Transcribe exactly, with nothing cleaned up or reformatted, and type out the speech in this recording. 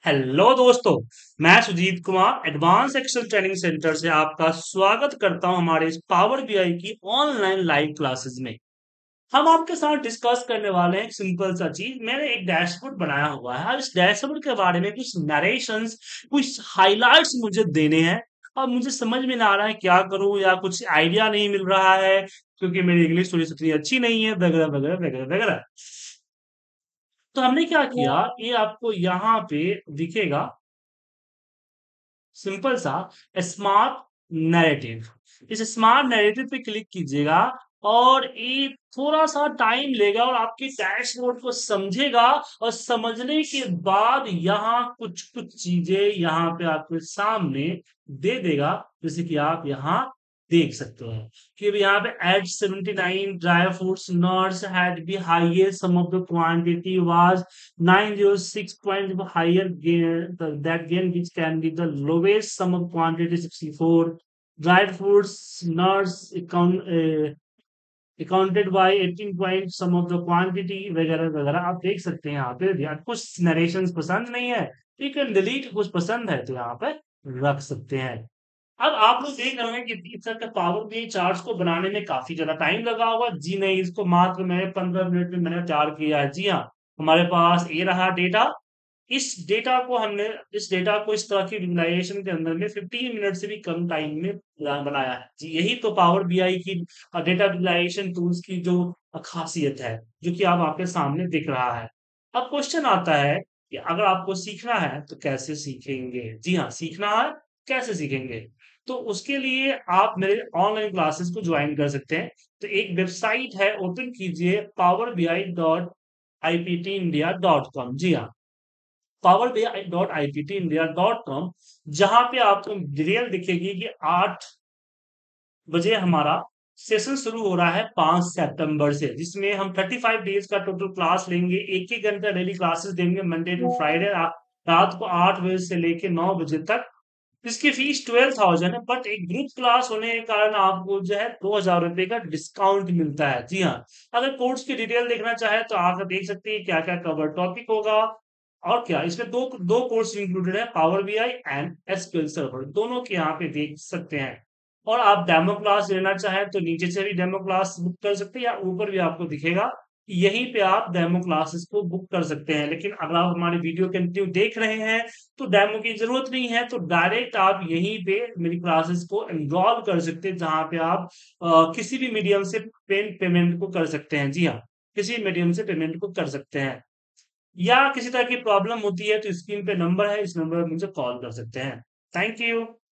Hello दोस्तों, मैं Sujit Kumar advance excel training center से आपका स्वागत करता हूं हमारे इस पावर बीआई की ऑनलाइन लाइव क्लासेस में। हम आपके साथ डिस्कस करने वाले हैं एक सिंपल सा चीज। मैंने एक डैशबोर्ड बनाया हुआ है और इस डैशबोर्ड के बारे में कुछ नरेशंस, कुछ हाइलाइट्स मुझे देने हैं और मुझे समझ में ना आ रहा है क्या करूं या कुछ आइडिया नहीं मिल रहा है क्योंकि मेरी इंग्लिश थोड़ी सी इतनी अच्छी नहीं है वगैरह वगैरह वगैरह वगैरह। तो हमने क्या किया, ये आपको यहाँ पे दिखेगा सिंपल सा स्मार्ट नैरेटिव। इस स्मार्ट नैरेटिव पे क्लिक कीजिएगा और ये थोड़ा सा टाइम लेगा और आपके डैशबोर्ड को समझेगा और समझने के बाद यहाँ कुछ कुछ चीजें यहाँ पे आपके सामने दे देगा, जैसे कि आप यहाँ देख सकते हैं कि अभी यहाँ पे eight seventy nine dry fruits nuts had be highest sum of the quantity was nine hundred six point higher gain, the, that gain which can be the lowest sum of quantity sixty-four. Dried fruits, nuts account, uh, accounted by eighteen point some of the quantity वगैरह वगैरह आप देख सकते हैं। यहाँ पे यार कुछ नरेशंस पसंद नहीं है, you can delete। कुछ पसंद है तो यहाँ पे रख सकते हैं। अब आप लोग देख रहे हैं कि इस तरह के पावर बीआई चार्ट्स को बनाने में काफी ज्यादा टाइम लगा होगा। जी नहीं, इसको मात्र मैंने पंद्रह मिनट में मैंने तैयार किया है। जी हाँ, हमारे पास ये रहा डेटा। इस डेटा को हमने इस डेटा को इस तरह की विजुअलाइजेशन के अंदर में पंद्रह मिनट से भी कम टाइम में बना- बनाया है। जी, यही तो पावर बीआई की डेटा विजुअलाइजेशन टूल्स की जो खासियत है, जो कि आप आपके सामने दिख रहा है। अब क्वेश्चन आता है कि अगर आपको सीखना है तो कैसे सीखेंगे। जी हाँ, सीखना है कैसे सीखेंगे, तो उसके लिए आप मेरे ऑनलाइन क्लासेस को ज्वाइन कर सकते हैं। तो एक वेबसाइट है, ओपन कीजिए power B I dot I P T India dot com. जी हाँ, power B I dot I P T India dot com, जहां पे आपको डिटेल दिखेगी कि आठ बजे हमारा सेशन शुरू हो रहा है पांच सितंबर से, जिसमें हम पैंतीस डेज का टोटल क्लास लेंगे। एक एक घंटा डेली क्लासेस देंगे मंडे टू फ्राइडे, रात को आठ बजे से लेके नौ बजे तक। इसकी फीस ट्वेल्व थाउजेंड है, बट एक ग्रुप क्लास होने के कारण आपको जो है दो हजार रुपए का डिस्काउंट मिलता है। जी हाँ, अगर कोर्स की डिटेल देखना चाहे तो आप देख सकते हैं क्या क्या कवर टॉपिक होगा। और क्या इसमें दो दो कोर्स इंक्लूडेड है, power BI and SQL server, दोनों के यहाँ पे देख सकते हैं। और आप डेमो क्लास लेना चाहें तो नीचे से भी डेमो क्लास बुक कर सकते हैं, या ऊपर भी आपको दिखेगा, यहीं पे आप डेमो क्लासेस को बुक कर सकते हैं। लेकिन अगर आप हमारे वीडियो कंटिन्यू देख रहे हैं तो डेमो की जरूरत नहीं है, तो डायरेक्ट आप यहीं पे मेरी क्लासेस को एनरोल कर सकते हैं, जहां पे आप अ, किसी भी मीडियम से पे, पेमेंट को कर सकते हैं। जी हाँ, किसी मीडियम से पेमेंट को कर सकते हैं, या किसी तरह की प्रॉब्लम होती है तो स्क्रीन पे नंबर है, इस नंबर पर मुझे कॉल कर सकते हैं। Thank you.